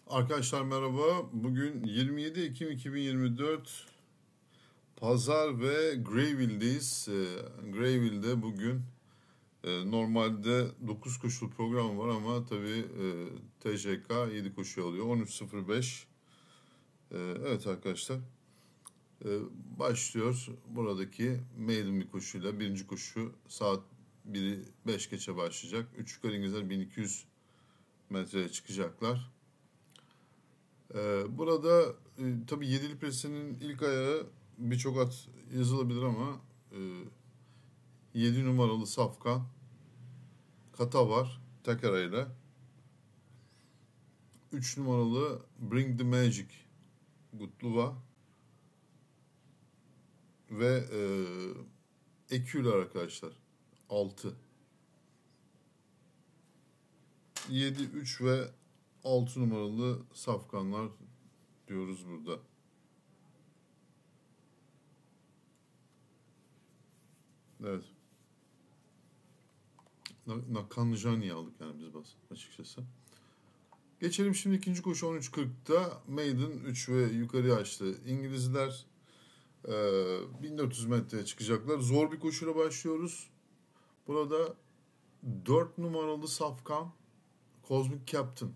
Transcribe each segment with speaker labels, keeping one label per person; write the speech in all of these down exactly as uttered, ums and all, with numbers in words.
Speaker 1: Arkadaşlar merhaba. Bugün yirmi yedi Ekim iki bin yirmi dört Pazar ve Greyville'deyiz. E, Greyville'de bugün e, normalde dokuz koşulu program var ama tabii e, T J K yedi koşu alıyor. on üç sıfır beş. E, evet arkadaşlar. E, başlıyor buradaki maiden bir koşuyla. Birinci koşu saat biri beş geçe başlayacak. üç yukarı İngilizler bin iki yüz metreye çıkacaklar. Ee, burada e, tabii yedili presinin ilk ayağı birçok at yazılabilir ama e, yedi numaralı Safkan, Kata var tek arayla. üç numaralı Bring the Magic, Gutluva ve e, Eküler arkadaşlar. altı. yedi, üç ve altı numaralı Safkanlar diyoruz burada. Evet. Nakanjani aldık yani biz bas açıkçası. Geçelim şimdi ikinci koşu on üç kırkta Maiden üç ve yukarı açtı. İngilizler e, bin dört yüz metreye çıkacaklar. Zor bir koşuyla başlıyoruz. Burada dört numaralı Safkan, Cosmic Captain,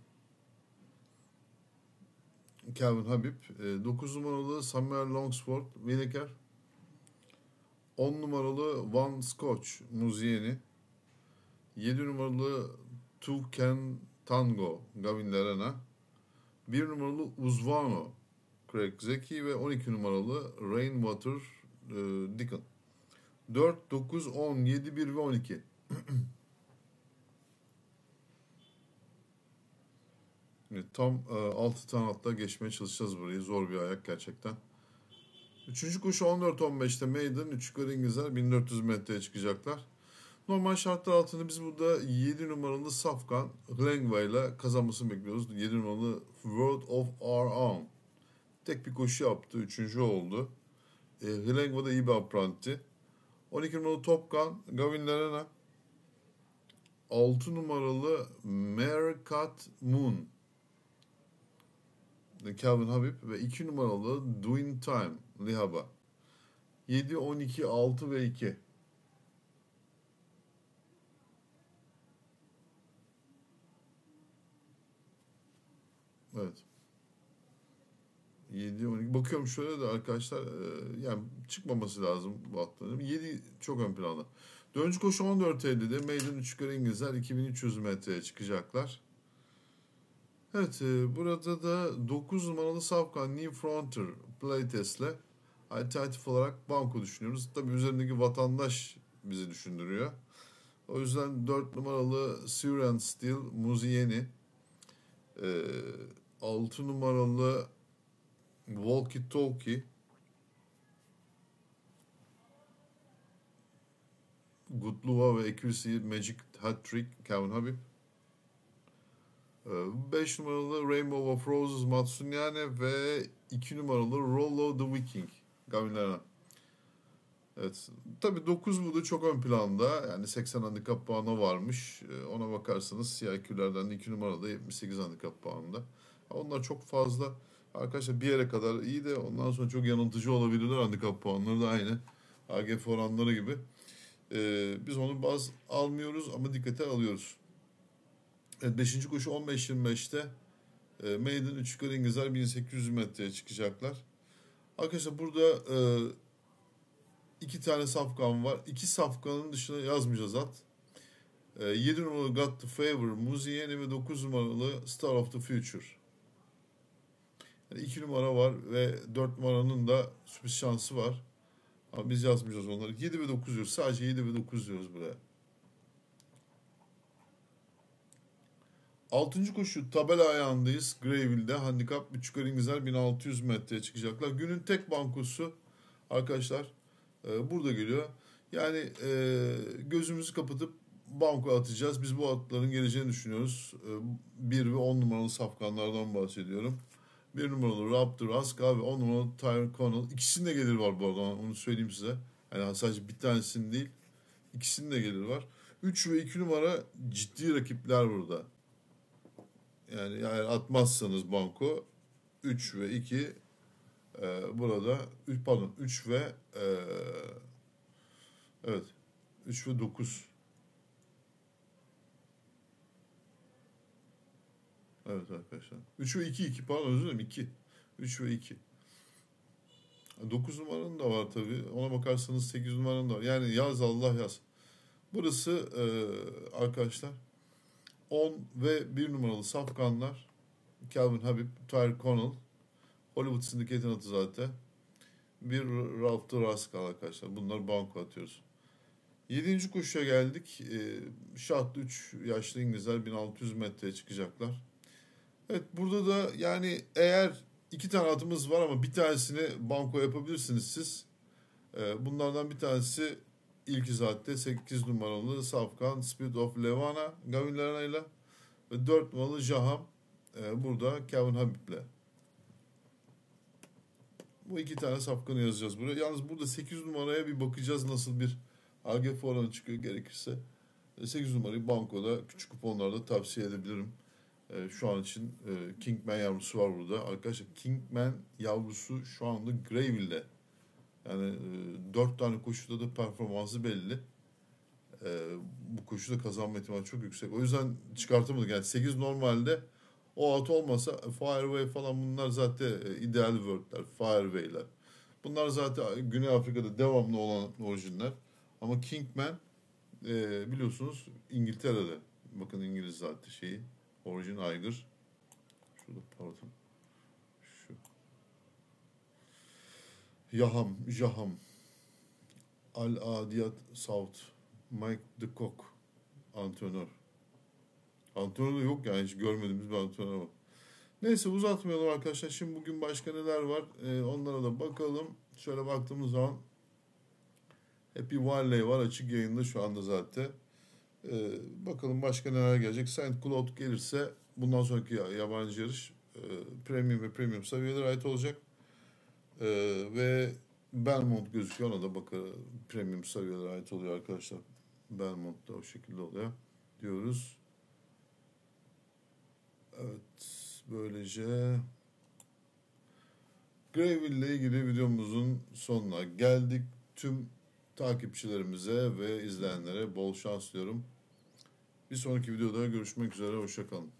Speaker 1: Calvin Habib, e, dokuz numaralı Samuel Longsford, Winokur, on numaralı Van Scotch, Muzieni, yedi numaralı Two Can Tango, Gavin Lerena, bir numaralı Uzvano, Craig Zeki ve on iki numaralı Rainwater e, Deacon. dört, dokuz, on, yedi, bir ve on iki. Evet, tam e, altı tane atla geçmeye çalışacağız burayı. Zor bir ayak gerçekten. Üçüncü koşu on dört on beşte Maiden, üç yukarı İngilizler bin dört yüz metreye çıkacaklar. Normal şartlar altında biz burada yedi numaralı Safkan Glengwa ile kazanmasını bekliyoruz. yedi numaralı World of Our Own. Tek bir koşu yaptı. Üçüncü oldu. E, Glengwa da iyi bir apranti. on iki numaralı Top Gun Gavin Lerena. altı numaralı Meerkat Moon Calvin Habib ve iki numaralı Doing Time Lihaba. yedi, on iki, altı ve iki. Evet. yedi, on iki. Bakıyorum şöyle de arkadaşlar e, yani çıkmaması lazım bu atların. yedi çok ön planda. Dördüncü koşu on dört ellide Maiden üç yukarı İngilizler iki bin üç yüz metreye çıkacaklar. Evet e, burada da dokuz numaralı Safkan New Frontier Playtest'le alternatif olarak banko düşünüyoruz. Tabii üzerindeki vatandaş bizi düşündürüyor. O yüzden dört numaralı Syrian Steel Muzieni, e, altı numaralı Walkie Talkie, Gutluva ve Accuracy Magic Hat Trick Calvin Habib, beş numaralı Rainbow of Roses Matsunyane ve iki numaralı Rollo the Viking Gavin Lerena. Evet. Tabii dokuz bu da çok ön planda. Yani seksen handikap puanı varmış. Ona bakarsanız siyah külerden de iki numarada yetmiş sekiz handikap puanında. Onlar çok fazla. Arkadaşlar bir yere kadar iyi de ondan sonra çok yanıltıcı olabilirler. Handikap puanları da aynı. A G F oranları gibi. Ee, biz onu baz almıyoruz ama dikkate alıyoruz. Evet, beşinci koşu on beş yirmi beşte e, Maiden üç yukarı İngilizler bin sekiz yüz metreye çıkacaklar. Arkadaşlar burada e, iki tane safkan var. İki safkanın dışına yazmayacağız at. E, yedi numaralı Got the Favor Muzieni ve dokuz numaralı Star of the Future. Yani iki numara var ve dört numaranın da sürpriz şansı var. Ama biz yazmayacağız onları. yedi ve dokuz diyoruz. Sadece yedi ve dokuz diyoruz buraya. Altıncı koşu tabela ayağındayız. Greyville'de handikap üç yukarı İngilizler bin altı yüz metreye çıkacaklar. Günün tek bankosu arkadaşlar e, burada geliyor. Yani e, gözümüzü kapatıp banko atacağız. Biz bu atların geleceğini düşünüyoruz. E, bir ve on numaralı safkanlardan bahsediyorum. bir numaralı Raptor Aska ve on numaralı Tyre Connell. İkisinin de gelir var bu arada, onu söyleyeyim size. Yani sadece bir tanesinin değil, ikisinin de gelir var. üç ve iki numara ciddi rakipler burada. Yani eğer atmazsanız banko üç ve iki e, burada üç pardon üç ve e, evet üç ve dokuz. Evet arkadaşlar. üç ve iki iki pardon özür dilerim iki. üç ve iki. dokuz numaranın da var tabii. Ona bakarsanız sekiz numaranın da var. Yani yaz Allah yaz. Burası e, arkadaşlar on ve bir numaralı safkanlar. Calvin Habib, Tyre Connell. Hollywood Syndicate'in adı zaten. Bir Ralph Raskal arkadaşlar. Bunlar banko atıyoruz. Yedinci koşuya geldik. E, şartlı üç yaşlı İngilizler bin altı yüz metreye çıkacaklar. Evet burada da yani eğer iki tane atımız var ama bir tanesini banko yapabilirsiniz siz. E, bunlardan bir tanesi ilk izatte sekiz numaralı Safkan Spirit of Levana Gavin Lerena ile ve dört numaralı Jaham e, burada Calvin Habib'le. Bu iki tane safkanı yazacağız buraya. Yalnız burada sekiz numaraya bir bakacağız nasıl bir A G F oranı çıkıyor gerekirse. sekiz numarayı bankoda küçük kuponlarda tavsiye edebilirim. E, şu an için e, Kingman yavrusu var burada. Arkadaşlar Kingman yavrusu şu anda Greyville'de. Yani e, dört tane koşuda da performansı belli. E, bu koşuda kazanma ihtimali çok yüksek. O yüzden çıkartamadık. Yani sekiz normalde o at olmasa Fireway falan bunlar zaten e, ideal word'ler. Fireway'ler. Bunlar zaten Güney Afrika'da devamlı olan orijinler. Ama Kingman e, biliyorsunuz İngiltere'de. Bakın İngiliz zaten şeyi. Orijin aygır. Şurada pardon. Şu. Yaham, Jaham. Al Adiyat South. Mike de Kock. Antrenör. Antrenör de yok yani hiç görmediğimiz bir antrenör var. Neyse uzatmayalım arkadaşlar. Şimdi bugün başka neler var ee, onlara da bakalım. Şöyle baktığımız zaman Happy Valley var açık yayında şu anda zaten. Ee, bakalım başka neler gelecek. Saint Cloud gelirse bundan sonraki yabancı yarış e, premium ve premium seviyelere ait olacak. E, ve Belmont gözüküyor. Ona da bakalım premium seviyelere ait oluyor arkadaşlar. Belmont da o şekilde oluyor diyoruz. Evet. Böylece Greyville ile ilgili videomuzun sonuna geldik. Tüm takipçilerimize ve izleyenlere bol şans diliyorum. Bir sonraki videoda görüşmek üzere. Hoşça kalın.